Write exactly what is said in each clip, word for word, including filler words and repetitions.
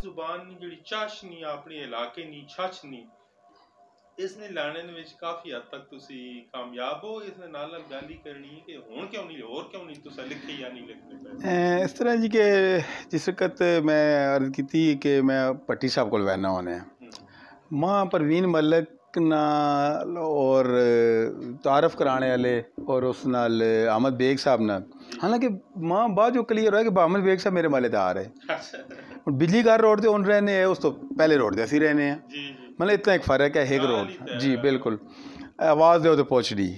जुबान नी जिहड़ी चाशनी अपने इलाके नी छाछनी इसने लाने ਵਿੱਚ ਕਾਫੀ ਹੱਦ ਤੱਕ ਤੁਸੀਂ ਕਾਮਯਾਬ ਹੋ ਇਸ ਦੇ ਨਾਲ ਨਾਲ ਗੱਲ ਹੀ ਕਰਨੀ ਹੈ ਕਿ ਹੁਣ ਕਿਉਂ ਨਹੀਂ ਹੋਰ ਕਿਉਂ ਨਹੀਂ ਤੁਸੀਂ ਲਿਖੇ ਜਾਂ ਨਹੀਂ ਲਿਖਦੇ ਪਏ ਇਸ ਤਰ੍ਹਾਂ ਜੀ ਕਿ ਜਿਸ ਵਕਤ ਮੈਂ ਅਰਜ਼ ਕੀਤੀ ਕਿ ਮੈਂ ਭੱਟੀ ਸਾਹਿਬ ਕੋਲ ਬੈਠਣਾ ਹੋਣਾ ਮਾਂ परवीन मलिक ਨਾਲ और तारफ़ कराने वाले और उस नाल अहमद बेग साहब नाल हालांकि मां बाद जो क्लीयर होया कि अहमद बेग साहब मेरे मालेदार है बिजली घर रोड से उन रहने हैं उस तो पहले रोड से असी रहने हैं मतलब इतना एक फ़र्क है एक रोड जी बिल्कुल आवाज़ दे तो पहुँच दी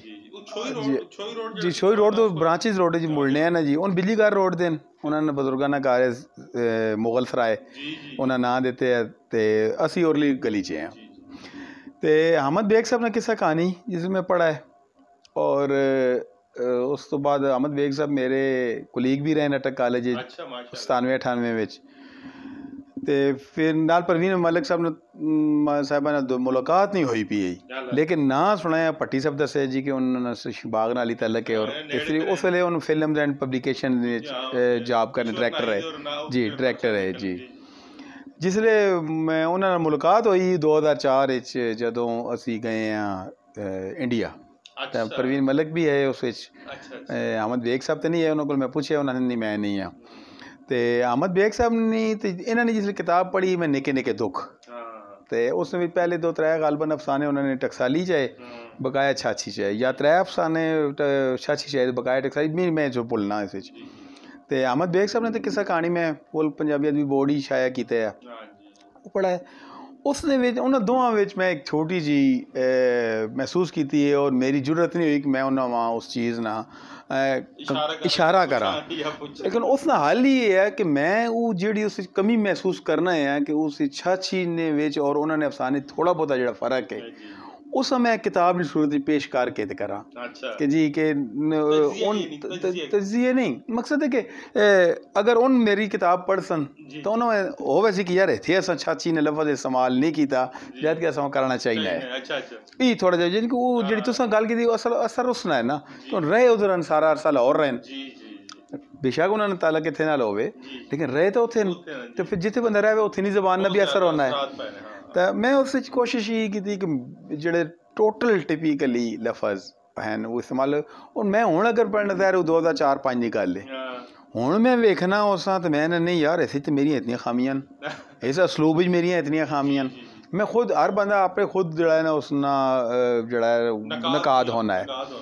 जी छोई रोड तो ब्रांचेस रोड जी मुड़ने हैं ना जी उन बिजली घर रोड देन उन्होंने बजुर्गों ने घर मुगल सराय उन्हें ना देते हैं तो असी और गली च हैं तो अहमद बेग साहब ने किस्सा कहानी जिसमें पढ़ा है और उस तो बाद अहमद बेग साहब मेरे कुलीग भी रहे अटक कॉलेज सतानवे अठानवे में तो फिर नाल परवीन मलिक साहब ने साहबा ने मुलाकात नहीं हुई पी लेकिन ना सुनाया भट्टी साहब दसे जी कि उन्होंने शबाग नाल ही तलक है और इसलिए उस वेले उन्होंने फिल्म एंड पब्लिकेशन जॉब करने डायरैक्टर है जी डायरैक्टर है जी जिसले मैं उन्होंने मुलाकात हुई दो हज़ार चार जदों असी गए हैं इंडिया तो परवीन मलिक भी है उस अहमद बेग साहब तो नहीं है उन्होंने मैं पूछे उन्होंने नहीं मैं नहीं हाँ तो अहमद बेग साहब ने तो इन्होंने जिसले किताब पढ़ी मैं निके निके दुख तो उसमें भी पहले दो त्रै गालबन अफसाने उन्होंने टकसाली चाहे बकाया छाछी चाहे या त्रै अफसाने छाछी चाहे बकाया टकसाली भी मैं जो भुलना इस तो अहमद बेग साहब ने तो किस्सा कहानी में फुल पंजाबी अदबी बोर्ड ही शाया किया है वो पढ़ा है उसने उन्होंने दोवां मैं एक छोटी जी महसूस की है और मेरी जरूरत नहीं हुई कि मैं उन्होंने वहाँ उस चीज़ ना इशारा करा लेकिन उसका हल ही है कि मैं वो जी उस कमी महसूस करना है कि उस छाछी ने विच और उन्होंने अफसाने थोड़ा बहुत जो फर्क है उस मैं किताब की सूरत पेश करके ते करा कि जी के उन तजिए नहीं मकसद है कि अगर उन मेरी किताब पढ़ सन तो उन्होंने हो वैसे कि यार इतने अस छाछी ने लफ्ज़ इस्तेमाल नहीं किया जब कि असा करना चाहिए है ये थोड़ा जहा यानी कि वो जी तुसा गल की असल असर उसना है ना तो रहे उधर सारा अरसा लाहौर रहन बेशक उन्होंने ताल्लुक इतने नाल होवे लेकिन रहे तो उत्थे तो फिर जिथे बंदा रहे उत्थे नहीं जबान का भी असर होना है तो मैं उस कोशिश ये की थी कि जेडे टोटल टिपिकली लफज हैं वो इस्तेमाल और मैं हूँ अगर पढ़ना चाह रहा हूँ दो हज़ार चार पाँच की गल है हूँ मैं वेखना उस तो मैं नहीं यार ऐसे तो मेरिया इतनी खामियां इस असलूब मेरिया इतनी खामियां मैं खुद हर बंदा आपे खुद जड़ा है ना उसना जड़ा नकाद होना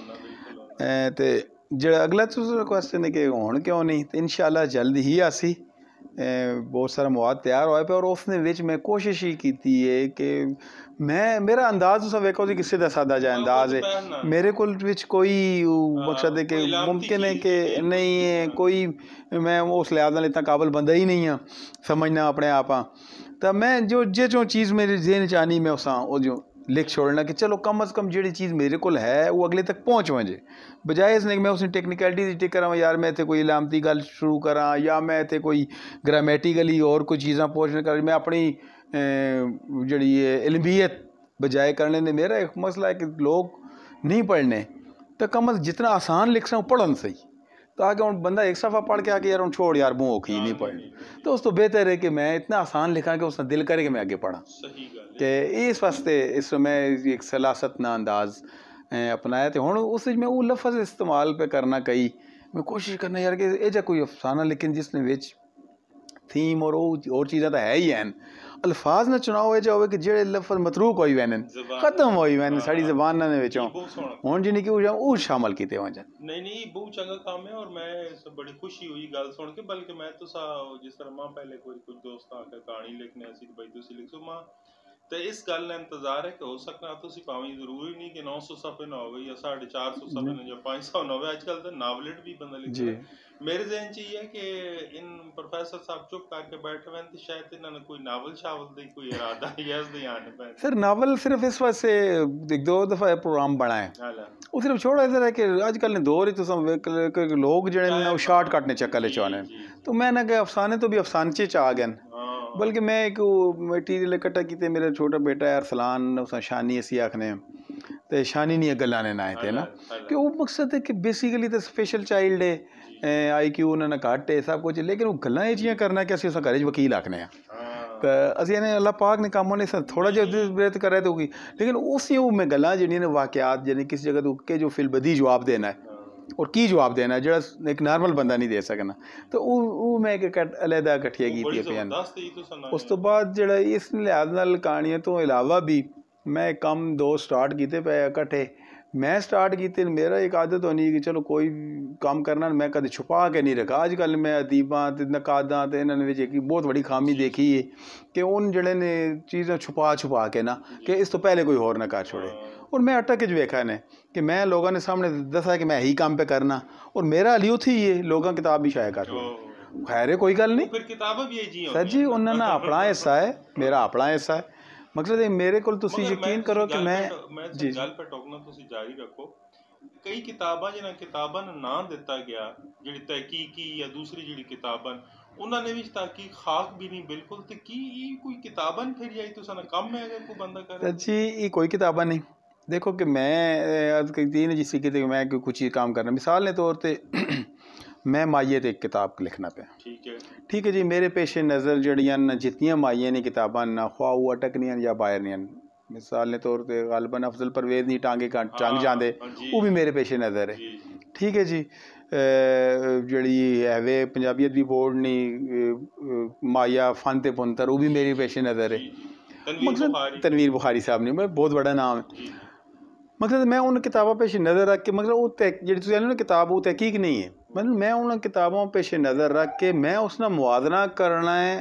है तो जड़ा अगला दूसरा क्वेश्चन है कि हूँ क्यों नहीं तो इंशाल्लाह जल्द ही आसी बहुत सारा मवाद तैयार होया पे और उसने विच मैं कोशिश ही की है कि मैं मेरा अंदाज उस वेखो जी किसी का सादा जा अंदाज है मेरे को विच कोई मकसद है कि मुमकिन है कि नहीं है कोई मैं उस लिहाज नाल इतना काबिल बंदा ही नहीं हाँ समझना अपने आप हाँ तो मैं जो जे जो चीज़ मेरे जेहन च आनी मैं उस जो लिख छोड़ना कि चलो कम अज़ कम जी चीज़ मेरे को है वो अगले तक पहुँच वजे बजाय इसने मैं उसने टेक्निकलिटी टिक करा यार मैं इतने कोई लामती गल शुरू करा या मैं इतने कोई ग्रामेटिकली और कोई चीज़ा पहुँचने कर मैं अपनी जी इलमियत बजाय करने ने मेरा एक मसला है कि लोग नहीं पढ़ने तो कम अज़ जितना आसान लिख सकें पढ़न सही तो आगे उन बंदा एक सफ़ा पढ़ के आके यार उन छोड़ यार मुँह औखी नहीं पढ़नी तो उस तो बेहतर है कि मैं इतना आसान लिखा कि उसने दिल करे कि मैं आगे पढ़ा कि इस वास्ते इस समय एक सलासत ना अंदाज अपनाया तो हूँ उस मैं वो लफ्ज़ इस्तेमाल पे करना कई मैं कोशिश करना यार कि यह कोई अफसाना लेकिन जिसने विच थीम और वो और चीज़ा तो है ही हैं अल्फाज ना चुनाव जो हो कि जेड़े लफ्ज़ मतरूक होई वैन खत्म होई वैन साड़ी ज़बान ने विचों हुण जिन्हें कि वो शामिल किए वजन नहीं नहीं बहुत चंगा काम है और मैं बड़ी खुशी हुई गल सुन के बल्कि मैं तो जिस तरह मां पहले कोई कुछ दोस्त आकर कहानी लिखने ऐसी भाई तुसी लिखो मां तो इस गल का इंतजार है कि हो सकना तुसी पावें जरूरी नहीं कि नौ सौ सफ़े ना हो या साढ़े चार सौ सफ़े ना या पाँच सौ ना हो आजकल तो नावलेट भी बंदा लिखता है मेरे जहन च ये है कि इन प्रोफेसर साहब चुप करके बैठे हुए तो शायद इन्होंने कोई नावल शावल दी कोई इरादा यस दे आने पे सर नावल सिर्फ इस वजह से एक दो दफ़ा प्रोग्राम बना है वो सिर्फ छोड़ा इधर है कि आजकल ने दौर ही तो लोग जो शार्टकट ने चक्कर ले चाने तो मैं ना कि अफसाने तो भी अफसानचे च आ गए बल्कि मैं एक मटीरियल इकट्ठा किते मेरा छोटा बेटा है अरसलान उस शानी असी आखने तो शानी नहीं गल्लां ने ना थे ना कि वो मकसद है कि बेसिकली तो स्पेशल चाइल्ड है आई क्यू उन्होंने घट है सब कुछ लेकिन वो गल्लां ये जियां करना कि असीं उस घर च वकील आखने तो ਅਸੀਂ ਇਹਨੇ ਅੱਲਾਹ ਪਾਕ ਨੇ ਕੰਮ ਉਹਨੇ ਥੋੜਾ ਜਿਹਾ ਬਰੇਤ ਕਰਿਆ ਤੇ ਹੋਗੀ ਲੇਕਿਨ ਉਸੇ ਉਹ ਮੈਂ ਗੱਲਾਂ ਜਿਹੜੀਆਂ ਨੇ ਵਾਕਿਆਤ ਯਾਨੀ ਕਿਸ ਜਗ੍ਹਾ ਤੋਂ ਕਿ ਜੋ ਫਿਲਬਦੀ ਜਵਾਬ ਦੇਣਾ ਹੈ ਔਰ ਕੀ ਜਵਾਬ ਦੇਣਾ ਜਿਹੜਾ ਇੱਕ ਨਾਰਮਲ ਬੰਦਾ ਨਹੀਂ ਦੇ ਸਕਣਾ ਤਾਂ ਉਹ ਉਹ ਮੈਂ ਇੱਕ ਅਲੱਗਾ ਇਕੱਠੀਆਂ ਕੀਤੀਆਂ ਪਈਆਂ ਉਸ ਤੋਂ ਬਾਅਦ ਜਿਹੜਾ ਇਸ ਲਿਹਾਜ਼ ਨਾਲ ਕਹਾਣੀਆਂ ਤੋਂ ਇਲਾਵਾ ਵੀ ਮੈਂ ਕੰਮ ਦੋ ਸਟਾਰਟ ਕੀਤੇ ਪਏ ਇਕੱਠੇ मैं स्टार्ट की मेरा एक आदत होनी कि चलो कोई काम करना मैं कदे छुपा के नहीं रखा अजकल मैं अदीबा ते नकादा ते इन्होंने विच एक बहुत बड़ी खामी देखी है कि उन जड़े ने चीज़ें छुपा छुपा के ना कि इस तो पहले कोई होर ना कर छोड़े और मैं अटक च वेखा ने कि मैं लोगों ने सामने दसा कि मैं यही काम पे करना और मेरा अली उथी ही है लोगों किताब भी शाया कर खैर कोई गल नहीं फिर किताब भी जी सर जी उन्होंने अपना हिस्सा है मेरा अपना हिस्सा है ਮਕਸਦ ਇਹ ਮੇਰੇ ਕੋਲ ਤੁਸੀਂ ਯਕੀਨ ਕਰੋ ਕਿ ਮੈਂ ਜੀ ਗੱਲ ਪਰ ਟੋਕਣਾ ਤੁਸੀਂ ਜਾਰੀ ਰੱਖੋ ਕਈ ਕਿਤਾਬਾਂ ਜਿਹਨਾਂ ਕਿਤਾਬਾਂ ਨੂੰ ਨਾਂ ਦਿੱਤਾ ਗਿਆ ਜਿਹੜੀ ਤਹਿਕੀਕੀ ਜਾਂ ਦੂਸਰੀ ਜਿਹੜੀ ਕਿਤਾਬਾਂ ਉਹਨਾਂ ਨੇ ਵਿੱਚ ਤਹਿਕੀਕ ਖਾਕ ਵੀ ਨਹੀਂ ਬਿਲਕੁਲ ਤੇ ਕੀ ਇਹ ਕੋਈ ਕਿਤਾਬਾਂ ਫਿਰ ਜਾਈ ਤੁਸੀਂ ਨਾ ਕੰਮ ਹੈ ਅਗਰ ਕੋਈ ਬੰਦਾ ਕਰੇ जी ये कोई किताबा नहीं देखो कि मैं अर्ज करती नहीं जिससे कि मैं कोई कुछ चीज़ काम करना मिसाल के तौर पर मैं माइए ते एक किताब लिखना पे ठीक है ठीक है जी मेरे पेशे नज़र जड़ियां जितनियां माइया ने किताबां ना ख्वा वो अटकनियां या बाहरनियां मिसाल के तौर पर गालबन अफजल परवेज़ दी टांगे टंग जाते वो भी मेरे पेशे नज़र है ठीक है जी जड़ी हैवे पंजाबियत भी बोर्ड नहीं माया फन ते पुंतर वो भी मेरी पेशे नज़र है मकसद तनवीर बुखारी साहब ने बहुत बड़ा नाम है मकसद मैं उन किताबों पेश नज़र रख के मतलब वो जी तुम किताब वो तहकीक नहीं है मतलब मैं उन किताबों पेश नज़र रख के मैं उसका मुआवजना करना है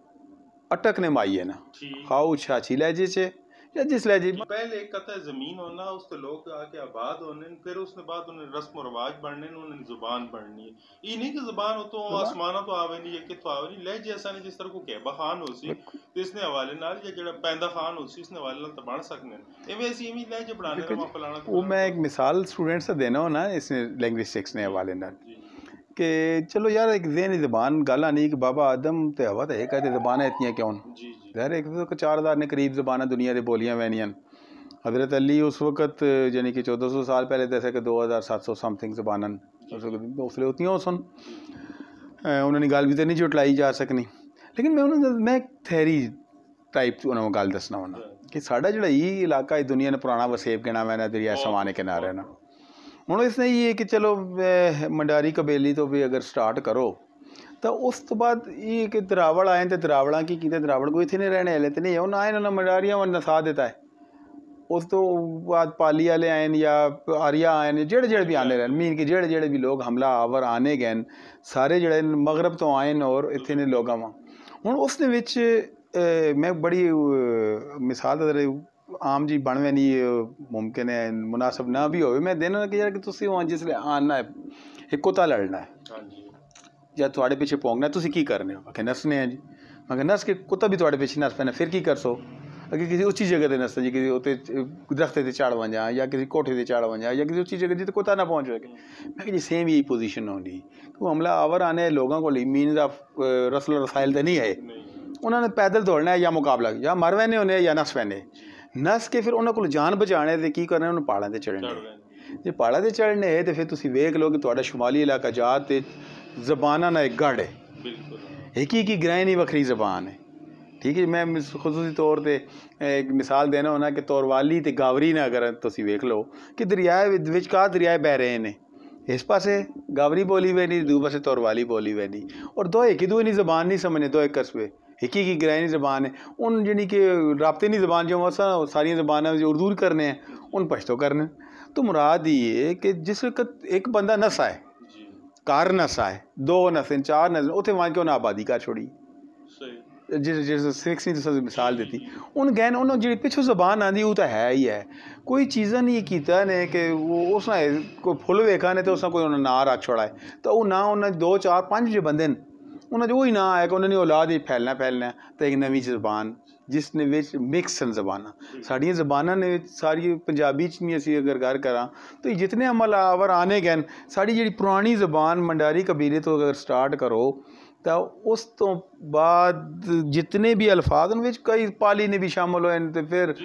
अटकने माइए ना खाओ छाछी लहजे से या जिस लहजे पहले एक कता ज़मीन होना उस तो लोग आके आबाद होने फिर उसके बाद उन्हें रस्म और रवाज बढ़ने उन्हें ज़ुबान बढ़नी है ये नहीं कि ज़ुबान हो तो आसमाना तो आवे नहीं या कितो आवे नहीं लहजे ऐसा नहीं जिस तरह को कहबा खान हो सी तो इसने हवाले नाल या जेड़ा पैंदा खान हो सी इसने हवाले नाल तो बन सकने इवें ऐसी इवें लहजे बढ़ाने का फलाना वो मैं एक मिसाल स्टूडेंट से देना हो ना इसने लिंग्विस्टिक्स ने हवाले नाल कि चलो यार एक ज़हनी ज़बान गल आनी कि बाबा आदम ते हवा ते एक ज़बान इतनी क्यों यार एक तो चार हज़ार ने करीब ज़बाना दुनिया की बोलियां वैनियां हज़रत अली उस वक़्त यानी कि चौदह सौ साल पहले दसे कि दो हज़ार सत्त सौ समथिंग ज़बानन उसले होती हो सुन उन्होंने गल भी तो नहीं जुटलाई जा सकनी लेकिन मैं उन्होंने मैं थैरी टाइप उन्होंने गल दसना होना कि साढ़ा जो ये इलाका इस दुनिया ने पुराना वसेब गिना मैंने दरिया समाने किनारे ना ਹੁਣ इसने ये कि चलो मंडारी कबेली तो भी अगर स्टार्ट करो तो उस तो बाद ये कि दरावड़ आए तो दरावड़ा की कीते दरावड़ कोई इतने रहने वाले तो नहीं उन्हें आए उन्होंने मंडारियां वन नसा देता है उस तो बाद पाली वाले आए या आरिया आए जेड़े जेड़े भी आने रहे मीन के जेड़े जेड़े भी लोग हमला आवर आने गए सारे जेड़े मगरब तो आए और इतने लोग वा हूँ उसने विच मैं बड़ी मिसाल आम जी बनवे नहीं मुमकिन है मुनासिब ना भी हो मैं देना कि यार कि तुसी वहाँ जिसले आना है एक कुत्ता लड़ना है या थोड़े पीछे पौंगना तुसी की करने हो आखे नसने हैं जी मगर नस के कुत्ता भी थोड़े पीछे नस पैना फिर की कर सो अगर किसी उच्ची जगह से नसना जी किसी उत्ते दरख्त से चढ़ वन जा या किसी कोठे से चढ़ वन जा या किसी उच्ची जगह जिते कुत्ता ना पहुँच सके मैं जी सेम यही पोजीशन होनी तो हमला आवर आने लोगों को मीन ऑफ रसल रसाइल तो नहीं है उन्होंने पैदल दौड़ना है या मुकाबला या मर वैने होने या नस पैने नस के फिर उन्होंने को जान बचाने ते की करना उन्होंने पहाड़ों से चढ़ने जे पहाड़ों से चढ़ने है तो फिर तुम वेख लो कि थोड़ा शुमाली इलाका जात ते ज़बाना ना एक गढ़ है एक ही की ग्रह नहीं वखरी ज़बान है ठीक है मैं खसूसी तौर पर एक मिसाल देना होना कि तौरवाली ते गावरी ने अगर तुम वेख लो कि दरियाए विचकार दरियाए बह रहे हैं इस पासे गावरी बोली वे नहीं दू पासे तौरवाली बोली वे नहीं और दो एक ही दो नहीं ज़बान नहीं समझने दो एक कस्बे एक ही की ग्रहणी ज़बान है उन यानी कि राब्तेनी ज़बान जो सारी ज़बान जो उर्दू करने हैं उन पश्तो करने तो मुराद ये कि जिस वक्त एक बंदा नस आए कार नस आए दो नसें चार नसें उसे वहाँ क्यों ना आबादी कर छोड़ी जिस जिस सिक्स ने मिसाल दी उन गैन उन्होंने जी पिछू ज़बान आती वो तो है ही है कोई चीज़ा नहीं किया ने कि वो उस कोई फुल वेखा ने तो उस कोई उन्होंने ना रख छोड़ा है तो वो ना उन्हें दो चार पाँच जो बंदे उन्होंने वही ना आया कि उन्होंने औलाद ही फैलना फैलना तो एक नवी ज़बान जिसने विच मिक्स सन ज़बाना साड़ियाँ ज़बाना ने सारी पंजाबी च नहीं असी अगर गल करा तो जितने अमल आवर आने गए साड़ी जी पुरानी ज़बान मंडारी कबीले तो अगर स्टार्ट करो तो उस तो बाद जितने भी अल्फाज उन विच कई पाली ने भी शामिल होए तो फिर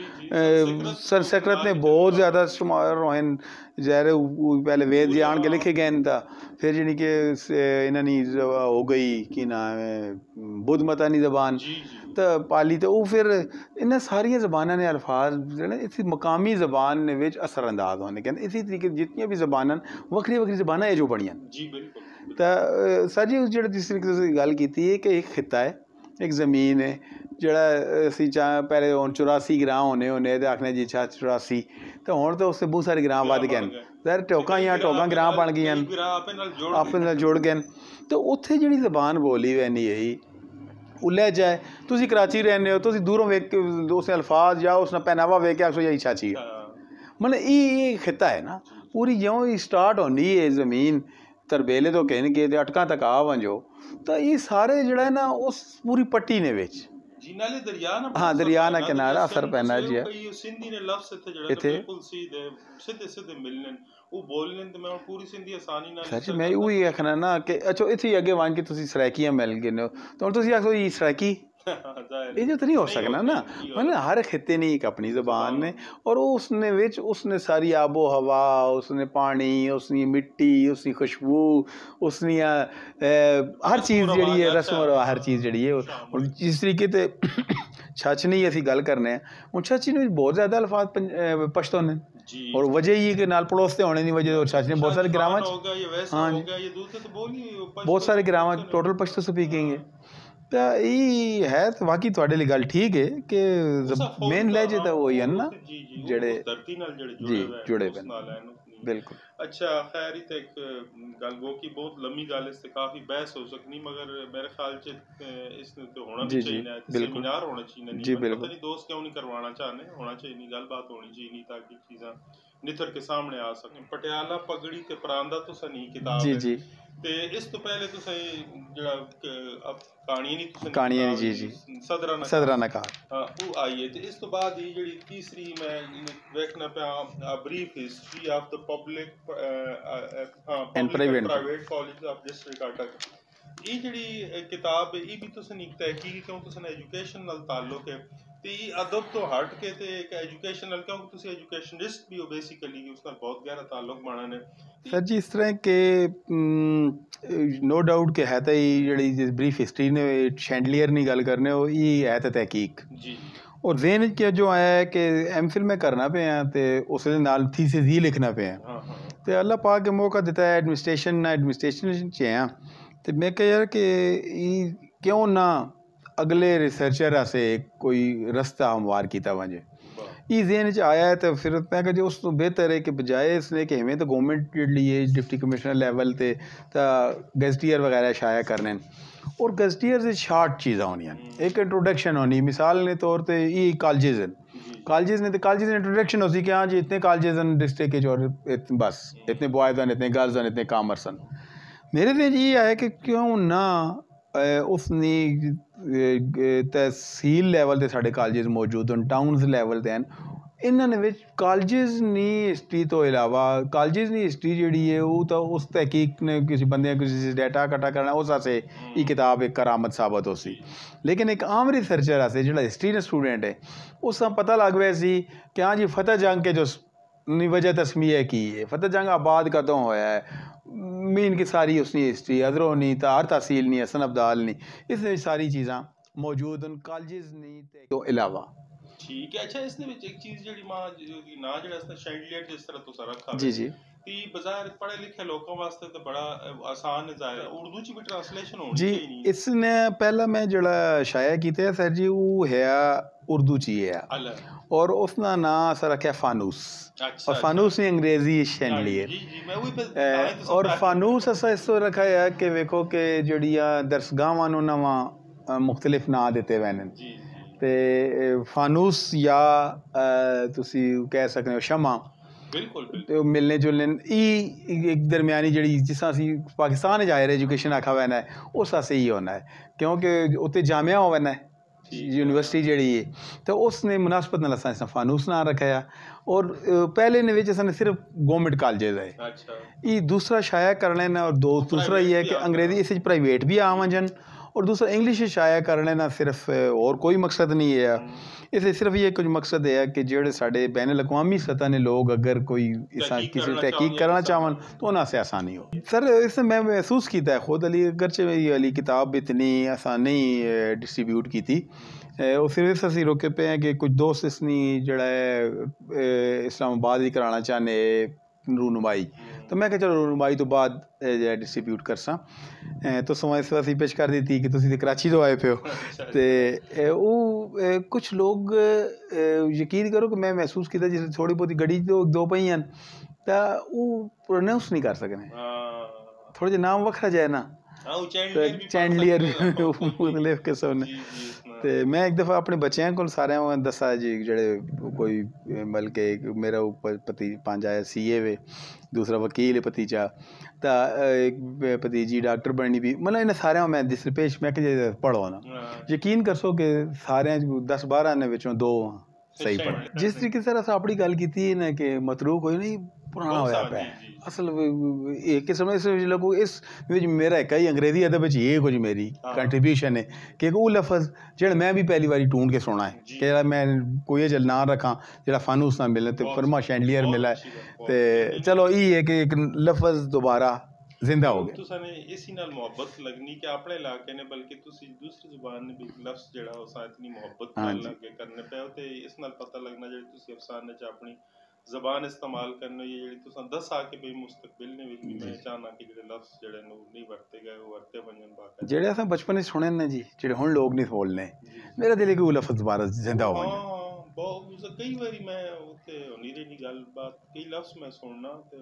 संस्कृत ने बहुत ज़्यादा शुमार होए ज़ाहिर पहले वेद जी आन के लिखे गए था फिर जानी कि इन्हां नी हो गई कि नाम है बुद्ध मता नी जबान तो पाली तो वो फिर इन्हां सारिया जबाना ने अल्फाज जेह्ड़े इसी मकामी जबान ने विच असरअंदाज होने कहते इसी तरीके जितनियां भी जबानां वक्री वक्री जबानां एह जो बनियां जी बिल्कुल तो सर जी जेह्ड़े जिस तरीके तुसीं गल कीती है कि एक खिता है एक ज़मीन है जेह्ड़ा असी चाह पहले हुण चौरासी ग्रां होने होने ते आखने जी अच्छा चौरासी तो हुण तो उससे बहुत सारे ग्रां वध गए सर टोकां या टोकां ग्रां बन गई आपे नाल जुड़ गए तो उत्थे जेह्ड़ी जबान बोली वैनी है उल्लै जाए तुसीं कराची रहने हो तुसीं दूरों वेख के उसने अल्फाज या उसने पहनावा वेख के आखो यही चाची है मतलब ये खिता है ना पूरी ज्यों ही स्टार्ट होनी है ज़मीन तरबेले तो कहन के अटका तक आ वंजो तो ये सारे जड़ा है ना उस पूरी पट्टी ने विच जी नाले दरिया ना हाँ दरिया ना किनारा असर पैना जी है सिंधी ने लफ्ज़ इत्थे जड़ा तो बिल्कुल सीधे सीधे सीधे मिलने वो बोलने ते मैं पूरी सिंधी आसानी नाल सच मैं वही आखना ना कि अच्छा इत्थे अगे वन के तुसी सराइकियां मिल गए हो तो हुण तुसी आखो ये सराइकी ये जो तो नहीं हो सकना ना मतलब हर खिते ने एक अपनी ज़बान ने और उसने विच उसने सारी आबो हवा उसने पानी उसकी मिट्टी उसकी खुशबू उसनी हर चीज़ जी है रस्म और हर चीज़ जी है और जिस तरीके ते छाछनी असी गल करने हूँ छाछनी में बहुत ज़्यादा अल्फाज पश्तो ने और वजह ये कि नाल पड़ोसते होने की वजह और छाछनी बहुत सारे ग्रामां हाँ बहुत सारे ग्रामां टोटल पश्तो स्पीकिंग है तो ये है तो वाकई थोड़े लिए गल ठीक है कि मेन लहजे तो वही है ना जेड़े जी जुड़े पे बिल्कुल अच्छा खैर ही एक गल वो की बहुत लंबी गल इस ते काफी बहस हो सकनी मगर मेरे ख्याल च इसने तो होना भी चाहिए सेमिनार होना चाहिए नहीं पता नहीं दोस्त क्यों नहीं करवाना चाहने होना चाहिए नहीं गल बात होनी चाहिए नहीं ताकि चीज़ां नितर के सामने आ सकें पटियाला पगड़ी ते परांदा तो सनी किताब जी जी ते इस तो पहले तो सही जड़ा अब कहानी नहीं तो कहानी नहीं जी जी सदरा ना सदरा ना कहा हाँ वो आई है तो इस तो बाद ये जड़ी तीसरी मैं देखना पे आ brief history of the public हाँ and private private college of district Attock ये जड़ी किताब है ये भी तो सनी तहकीक क्यों तो सन एजुकेशन नाल ताल्लुक है ते अदब तो हट के ते एक एजुकेशनल क्योंकि तुसी एजुकेशनिस्ट भी हो बेसिकली कि उसका बहुत गहरा ताल्लुक बनाने सर जी इस तरह के नो डाउट के है तो ये जी ब्रीफ हिस्ट्री ने शैंडलियर नहीं गल करने हो ये है तो तहकीक जी और जेन के जो आया है कि एम फिल में करना पे हैं तो उस नाल थीसिस ही लिखना पे हैं तो अल्लाह पाक के मौका देता है एडमिनिस्ट्रेशन ना एडमिनिस्ट्रेशन च हैं तो मैं कह यार कि क्यों ना अगले रिसर्चर आसे कोई रस्ता हमवार किया वजे ये जेन च आया है तो फिर मैं कह उस तो बेहतर है कि बजाय इसने कि हमें तो गौरमेंट लिए डिप्टी कमिश्नर लैवल ते गजटियर वगैरह शाया करने और गजटियर से शार्ट चीज़ां होनियां एक इंट्रोडक्शन होनी मिसाल ने तौर पर ये कॉलेजेस हैं कॉलेजेस ने तो कॉलेजेस इंट्रोडक्शन होती कि हाँ जी इतने कॉलेजेस हैं डिस्ट्रिक्ट और बस इतने बॉयज़ हैं इतने गर्ल्स हैं इतने कामर्स हैं मेरे लिए ये है कि क्यों ना उसने तहसील लैवल ते साढ़े कॉलेजेस मौजूद हैं टाउनस लैवल ते हैं इन्होंने विच कॉलेजेस नी हिस्ट्री तो इलावा कॉलेजेस नी हिस्ट्री जी है वो तो उस तहकीक ने किसी बंदे किसी डाटा कट्ठा करना उस आसे ये किताब एक करामत साबित हो सी लेकिन एक आम रिसर्चर आसे जो हिस्ट्री ने स्टूडेंट है उस पता लग गया सी कि हाँ जी फतेह जंग के जो वजह तस्मीह की है फतेह जंग आबाद कदों होया है मीन की सारी उसकी हिस्ट्री अदरों नहीं तार तहसील नहीं हसन अब्दाल नहीं इसमें सारी चीज़ां मौजूद उन कॉलेजेस नहीं तो इलावा ठीक है अच्छा इसने एक चीज़ जड़ी मां ना जड़ा इसने शैंडलियर जिस तरह तो सारा रखा जी जी ती बाजार पढ़े लिखे लोगों वास्ते तो बड़ा आसान है जाहिर उर्दू च भी ट्रांसलेशन होनी जी चाहिए इसने पहला मैं जड़ा शाया कीते सर जी वो है उर्दू च ही है और उसका नाम सर रखा फानूस अच्छा, और फानूस ने अंग्रेजी शैंडलियर और फानूस असा इस रखा है कि वेखो कि जड़िया दरसगाह उन्होंने मुख्तलिफ ना देते वैन ते फानूस या तुसी कह सकते हो शमा बिल्कुल तो मिलने जुलने ई एक दरमियानी जड़ी जिस असी पाकिस्तान जाहिर एजुकेशन आखा वैना है उस आसे ही होना है क्योंकि उत्ते जामिया होना है यूनिवर्सिटी जड़ी है तो उसने मुनासबत नाल असां फानूस ना रखा और पहले ने विच असां सिर्फ गवर्नमेंट कॉलेजेस है अच्छा ये दूसरा शाया करने ना और दो दूसरा ये है कि अंग्रेजी इस प्राइवेट भी आ वजन और दूसरा इंग्लिश शाया करने ना सिर्फ और कोई मकसद नहीं है, इसलिए सिर्फ ये कुछ मकसद है कि जेड़े साढ़े बैन अवी सतह ने लोग अगर कोई इस किसी तहकीक करना चाहन तो उन्हें से आसानी हो। सर इसमें मैं महसूस किया है खुद अली अगरचे ये अली किताब इतनी आसान नहीं डिस्ट्रीब्यूट की थी, और सिर्फ इस असी रोके पे हैं कि कुछ दोस्त इसनी जड़ा है इस्लामाबाद ही कराना चाहने रूनुमाई, तो मैं चलो रूनुमाई तो बाद डिस्ट्रीब्यूट कर सा तो समा इस वास्ते पेश कर दी थी कि तुम कराची तो आए पे हो। तो वो कुछ लोग यकीन करो कि मैं महसूस किया जिस थोड़ी बहुत गड़ी तो दो पई हैं तो वो प्रोनाउंस नहीं कर सकने, थोड़े जे नाम वखरा जाए ना चैंडलियर मुख्तलिफ किस्म ने। तो मैं एक दफ़ा अपने बच्चों को सारे दसा जी जड़े कोई बल्कि मेरा पति पंज आया सी ए वे, दूसरा वकील है भतीजा, तो एक भतीजी डॉक्टर बननी भी, मतलब इन्हें सारे मैं जिस पेश मैं कि पढ़ो ना, यकीन कर सो कि सारे दस बारह ने विचों दो सही पढ़। जिस तरीके से अस अपनी गल की ना कि मतरूक कोई नहीं पुराना होया पे असल एक किस्म इस लोगों इस मेरा एक ही अंग्रेजी अदब ये कुछ मेरी कंट्रीब्यूशन है कि वो लफज जेड़ा मैं भी पहली बारी ढूंढ के सुना है कि मैं कोई जल ना रखा जेड़ा फानूस ना मिले तो फरमा शैंडलियर मिला तो चलो ये है कि एक लफज दोबारा जिंदा हो गया। तुसाने इसी नाल मोहब्बत लगनी कि अपने इलाके ने बल्कि तुसी दूसरी जुबान ने भी लफ्ज जेड़ा हो सा इतनी मोहब्बत नाल लगे करने पे ते इस नाल पता लगना जेड़ी तुसी अफसाने च अपनी ज़बान इस्तेमाल करने ये जेड़ी तुसा दस आके भी मुस्तकबिल ने भी मैं चाहना कि जेड़े लफ्ज जेड़े नु नहीं वरते गए वो वरते बनन बाकी जेड़े असा बचपन में सुने ने जी जेड़े हुन लोग नहीं बोलने मेरा दिल है कि वो लफ्ज दोबारा जिंदा हो जाए। हां बहुत कई बारी मैं उते नीरे दी गल बात कई लफ्ज मैं सुनना ते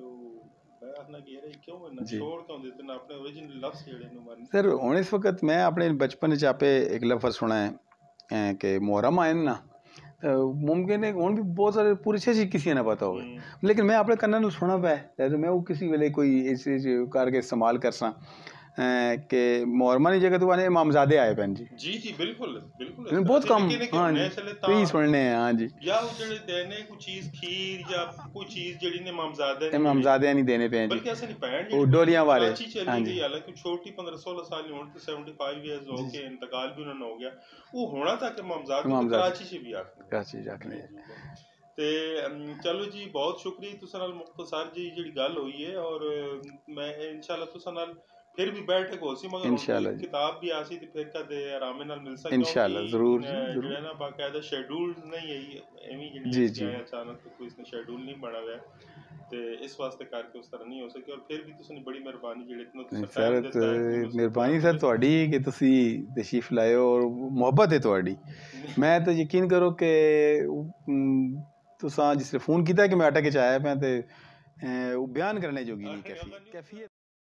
सर हुण इस वक्त मैं अपने बचपन च आपे एक लफ्ज सुना है कि मुहर्रम आए ना मुमकिन है हुण भी बहुत सारे पूरे छे किसी ना पता हो, लेकिन मैं अपने कन्ना सुना पाया तो मैं वो किसी वेले कोई इस करके इस्तेमाल कर सा कि मुहर्रमा की जगह तो आने इमामजादे आए पैन जी जी जी बिल्कुल बिल्कुल बहुत कम हाँ जी तो ही सुनने हैं हाँ जी या वो जेड़े देने कोई चीज खीर या कोई चीज जेड़ी ने इमामजादे इमामजादे नहीं देने पे बल्कि ऐसे नहीं पैन वो डोलियां वाले हां जी हालांकि छोटी पंद्रह सोलह साल होने तो पचहत्तर इयर्स हो के इंतकाल भी उन्होंने हो गया वो होना था कि इमामजादे कराची से भी आखने कराची जाखने ते चलो जी बहुत शुक्रिया तुसा नाल मुख्तसर जी जेड़ी गल हुई है और मैं इंशाल्लाह तुसा नाल फिर भी बैठक हो सी मगर इंशाल्लाह किताब भी आसी ते फिर कदे आराम नाल मिल सकदा इंशाल्लाह जरूर जरूर ना बाकायदा शेड्यूल नहीं है एवी जेडी जी अचानक कोई इसने शेड्यूल नहीं बना हुआ ते इस वास्ते करके उस तरह नहीं हो सके और फिर भी तुसने बड़ी मेहरबानी जेड़े इतना तुसा टाइम दिता है मेहरबानी सर ਤੁਹਾਡੀ कि तुसी तशरीफ लाए और मोहब्बत है ਤੁਹਾਡੀ मैं तो यकीन करो कि तुसा जिसने फोन किया कि मैं अटक के आया मैं ते बयान करने जोगी नहीं कैफियत